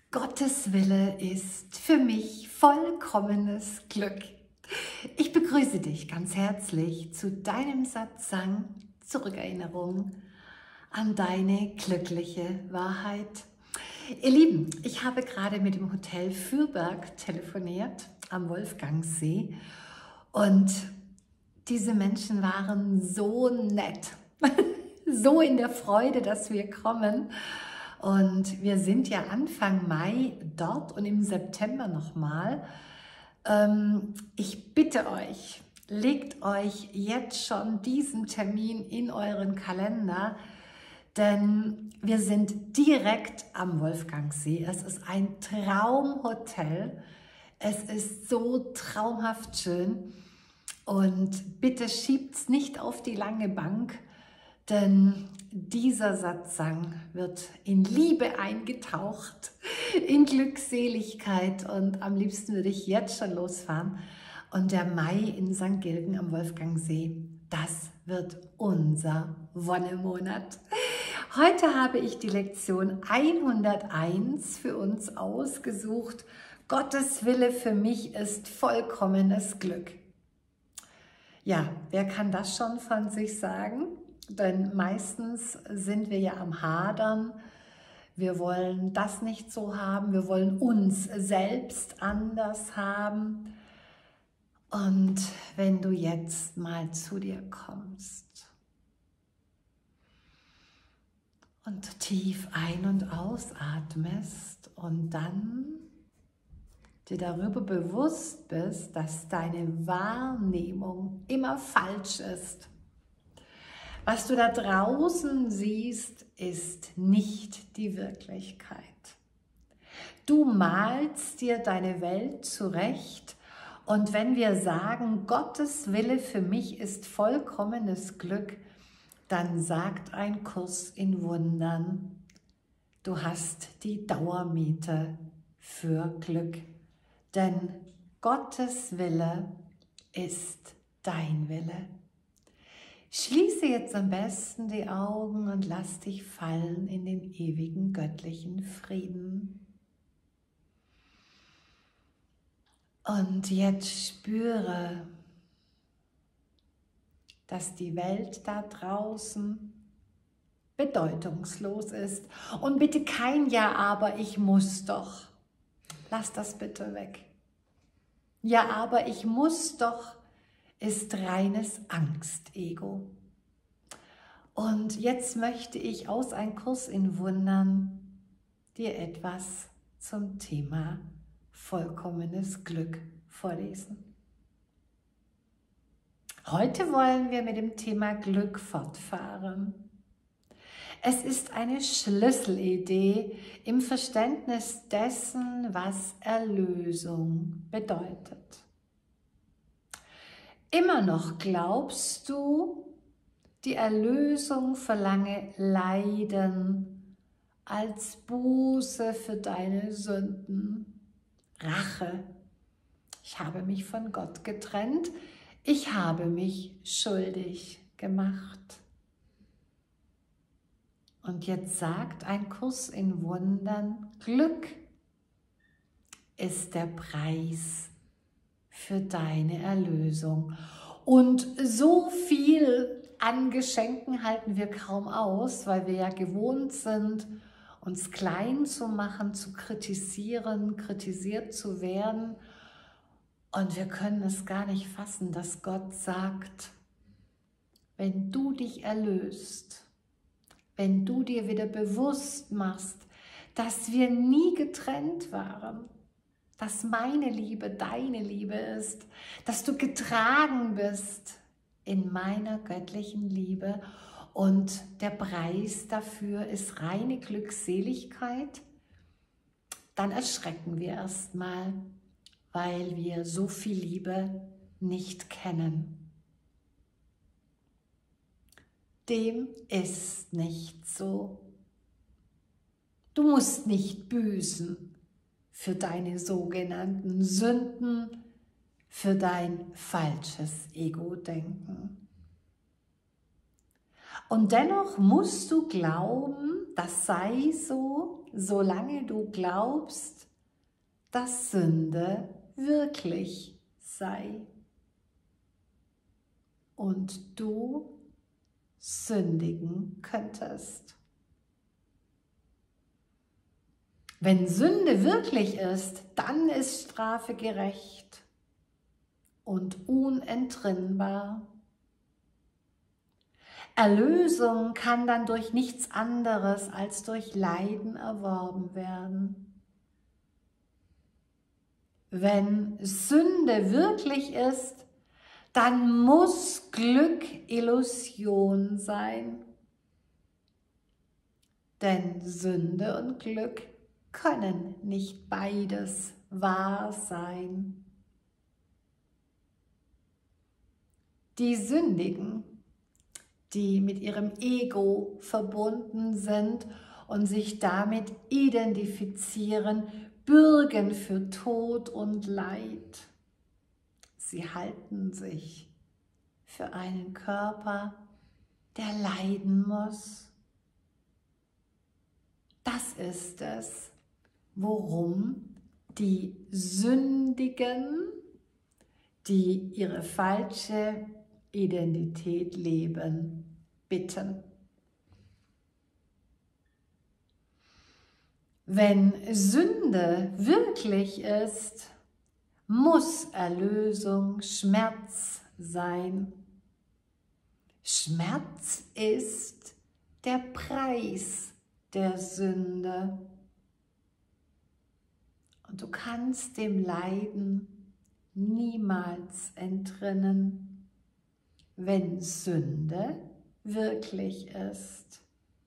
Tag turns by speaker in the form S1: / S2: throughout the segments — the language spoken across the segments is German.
S1: Gottes Wille ist für mich vollkommenes Glück. Ich begrüße dich ganz herzlich zu deinem Satsang zur Rückerinnerung an deine glückliche Wahrheit. Ihr Lieben, ich habe gerade mit dem Hotel Fürberg telefoniert am Wolfgangsee und diese Menschen waren so nett, so in der Freude, dass wir kommen. Und wir sind ja Anfang Mai dort und im September nochmal. Ich bitte euch, legt euch jetzt schon diesen Termin in euren Kalender, denn wir sind direkt am Wolfgangsee. Es ist ein Traumhotel. Es ist so traumhaft schön. Und bitte schiebt's nicht auf die lange Bank, denn dieser Satsang wird in Liebe eingetaucht, in Glückseligkeit, und am liebsten würde ich jetzt schon losfahren. Und der Mai in St. Gilgen am Wolfgangsee, das wird unser Wonnemonat. Heute habe ich die Lektion 101 für uns ausgesucht. Gottes Wille für mich ist vollkommenes Glück. Ja, wer kann das schon von sich sagen? Denn meistens sind wir ja am Hadern. Wir wollen das nicht so haben. Wir wollen uns selbst anders haben. Und wenn du jetzt mal zu dir kommst und tief ein- und ausatmest und dann dir darüber bewusst bist, dass deine Wahrnehmung immer falsch ist. Was du da draußen siehst, ist nicht die Wirklichkeit. Du malst dir deine Welt zurecht, und wenn wir sagen, Gottes Wille für mich ist vollkommenes Glück, dann sagt ein Kurs in Wundern, du hast die Dauermiete für Glück. Denn Gottes Wille ist dein Wille. Schließe jetzt am besten die Augen und lass dich fallen in den ewigen göttlichen Frieden. Und jetzt spüre, dass die Welt da draußen bedeutungslos ist. Und bitte kein Ja, aber ich muss doch. Lass das bitte weg. Ja, aber ich muss doch ist reines Angstego. Und jetzt möchte ich aus Ein Kurs in Wundern dir etwas zum Thema vollkommenes Glück vorlesen. Heute wollen wir mit dem Thema Glück fortfahren. Es ist eine Schlüsselidee im Verständnis dessen, was Erlösung bedeutet. Immer noch glaubst du, die Erlösung verlange Leiden als Buße für deine Sünden, Rache. Ich habe mich von Gott getrennt, ich habe mich schuldig gemacht. Und jetzt sagt Ein Kurs in Wundern, Glück ist der Preis für deine Erlösung. Und so viel an Geschenken halten wir kaum aus, weil wir ja gewohnt sind, uns klein zu machen, zu kritisieren, kritisiert zu werden. Und wir können es gar nicht fassen, dass Gott sagt, wenn du dich erlöst, wenn du dir wieder bewusst machst, dass wir nie getrennt waren, dass meine Liebe deine Liebe ist, dass du getragen bist in meiner göttlichen Liebe, und der Preis dafür ist reine Glückseligkeit, dann erschrecken wir erstmal, weil wir so viel Liebe nicht kennen. Dem ist nicht so. Du musst nicht büßen für deine sogenannten Sünden, für dein falsches Ego-Denken. Und dennoch musst du glauben, das sei so, solange du glaubst, dass Sünde wirklich sei und du sündigen könntest. Wenn Sünde wirklich ist, dann ist Strafe gerecht und unentrinnbar. Erlösung kann dann durch nichts anderes als durch Leiden erworben werden. Wenn Sünde wirklich ist, dann muss Glück Illusion sein. Denn Sünde und Glück können nicht beides wahr sein. Die Sündigen, die mit ihrem Ego verbunden sind und sich damit identifizieren, bürgen für Tod und Leid. Sie halten sich für einen Körper, der leiden muss. Das ist es, worum die Sündigen, die ihre falsche Identität leben, bitten. Wenn Sünde wirklich ist, muss Erlösung Schmerz sein. Schmerz ist der Preis der Sünde. Und du kannst dem Leiden niemals entrinnen, wenn Sünde wirklich ist.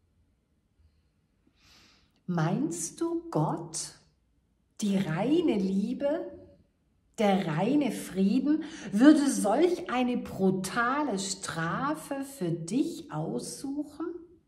S1: Meinst du, Gott, die reine Liebe, der reine Frieden, würde solch eine brutale Strafe für dich aussuchen?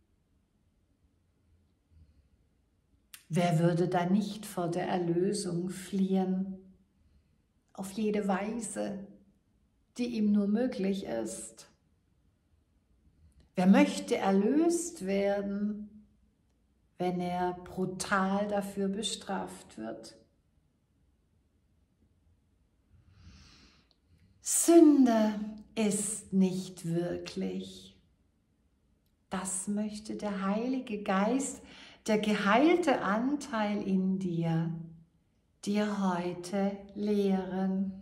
S1: Wer würde da nicht vor der Erlösung fliehen? Auf jede Weise, die ihm nur möglich ist. Wer möchte erlöst werden, wenn er brutal dafür bestraft wird? Sünde ist nicht wirklich. Das möchte der Heilige Geist, der geheilte Anteil in dir heute lehren.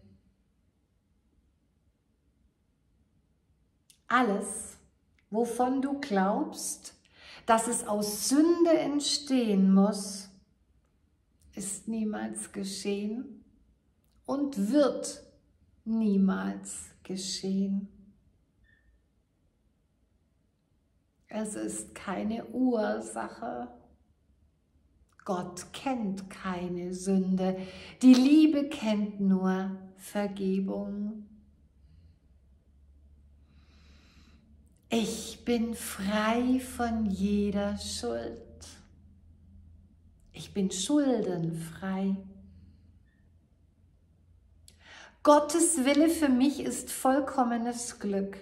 S1: Alles, wovon du glaubst, dass es aus Sünde entstehen muss, ist niemals geschehen und wird niemals geschehen. Es ist keine Ursache. Gott kennt keine Sünde. Die Liebe kennt nur Vergebung. Ich bin frei von jeder Schuld. Ich bin schuldenfrei. Gottes Wille für mich ist vollkommenes Glück.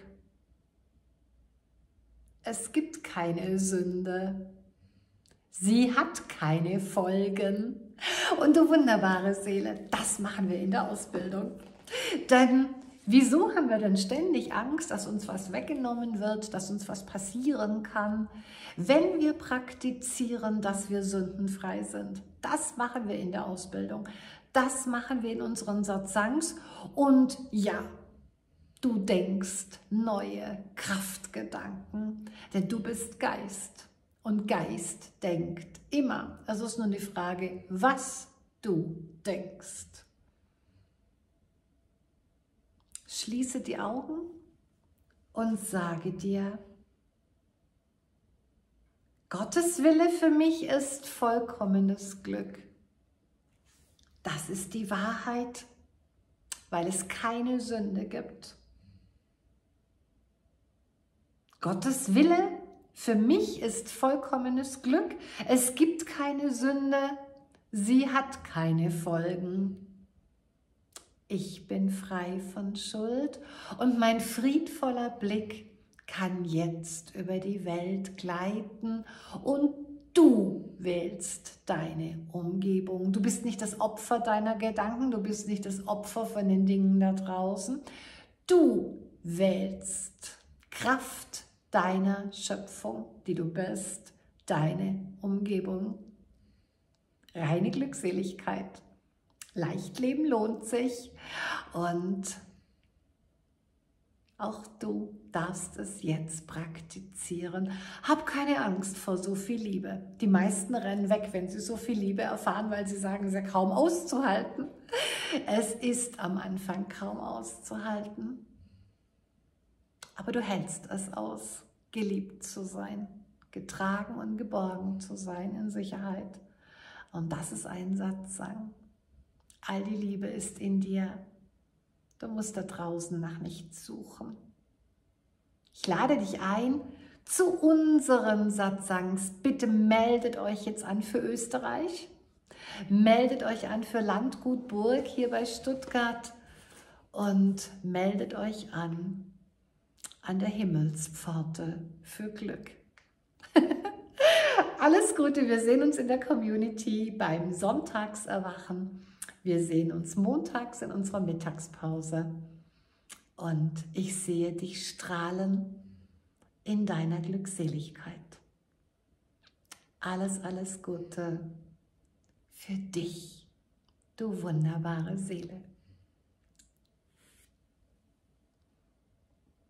S1: Es gibt keine Sünde. Sie hat keine Folgen. Und du wunderbare Seele, das machen wir in der Ausbildung. Denn wieso haben wir denn ständig Angst, dass uns was weggenommen wird, dass uns was passieren kann, wenn wir praktizieren, dass wir sündenfrei sind? Das machen wir in der Ausbildung. Das machen wir in unseren Satsangs. Und ja, du denkst neue Kraftgedanken, denn du bist Geist. Und Geist denkt immer. Also es ist nur die Frage, was du denkst. Schließe die Augen und sage dir, Gottes Wille für mich ist vollkommenes Glück. Das ist die Wahrheit, weil es keine Sünde gibt. Gottes Wille für mich ist vollkommenes Glück. Es gibt keine Sünde, sie hat keine Folgen. Ich bin frei von Schuld und mein friedvoller Blick kann jetzt über die Welt gleiten und Du wählst deine Umgebung. Du bist nicht das Opfer deiner Gedanken, du bist nicht das Opfer von den Dingen da draußen. Du wählst Kraft deiner Schöpfung, die du bist, deine Umgebung. Reine Glückseligkeit. Leichtleben lohnt sich und auch du darfst es jetzt praktizieren. Hab keine Angst vor so viel Liebe. Die meisten rennen weg, wenn sie so viel Liebe erfahren, weil sie sagen, es ist ja kaum auszuhalten. Es ist am Anfang kaum auszuhalten. Aber du hältst es aus, geliebt zu sein, getragen und geborgen zu sein in Sicherheit. Und das ist ein Satzang. All die Liebe ist in dir. Du musst da draußen nach nichts suchen. Ich lade dich ein zu unseren Satzangs. Bitte meldet euch jetzt an für Österreich. Meldet euch an für Landgut Burg hier bei Stuttgart. Und meldet euch an der Himmelspforte für Glück. Alles Gute, wir sehen uns in der Community beim Sonntagserwachen. Wir sehen uns montags in unserer Mittagspause und ich sehe dich strahlen in deiner Glückseligkeit. Alles, alles Gute für dich, du wunderbare Seele.